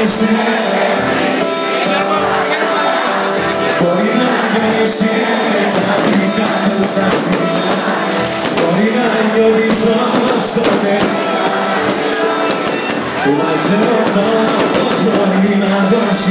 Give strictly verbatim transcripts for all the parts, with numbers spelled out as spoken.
γίνεσαι. Μπορεί να νιώθεις και κάτι κάτω τα φύλλα. Μπορεί να νιώθεις όμως τότε που μας ρωτώ πως μπορεί να δώσει.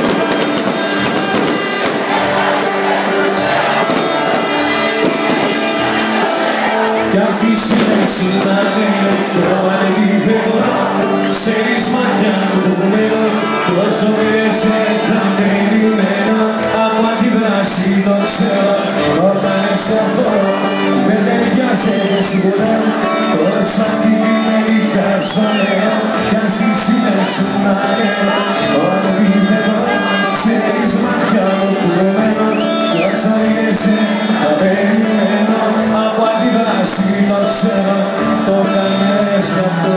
Κι ας τη σχέση να είναι το αντίθετο, ξέρεις μάτια μου που μένω, τόσο μοιρέσαι θα περιμένω. Από αντιδράση το ξέρω, όταν έτσι αυτό δεν ταιριάζει σίγουρα, τόσο αντικειμενικά στο λέω. Κι ας τη σχέση να είναι το αντίθετο, ξέρεις μάτια μου που μένω, τόσο μοιρέσαι θα περιμένω. Από αντιδράση το ξέρω, το κάνεις γι' αυτό.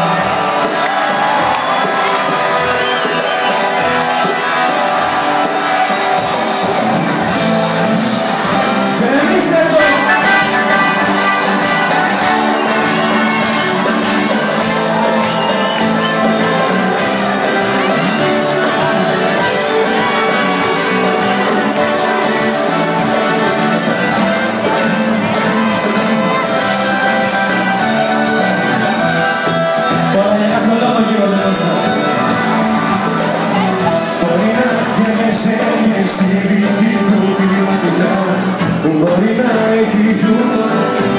Μπορεί να πιάνεσαι και στη δική του ποιότητα, μπορεί να έχει χιούμορ,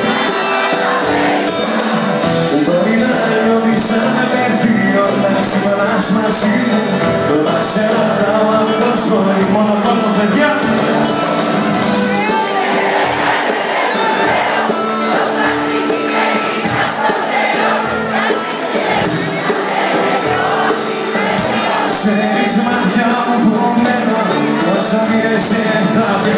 μπορεί να νιώθεις σαν να πέφτει όταν ξυπνάς μαζί μου. Όταν σε ρωτάω αυτός μπορεί μόνο κόσμος, παιδιά. Ξέρεις μάτια μου που μένω, όσο μοιρέσαι θα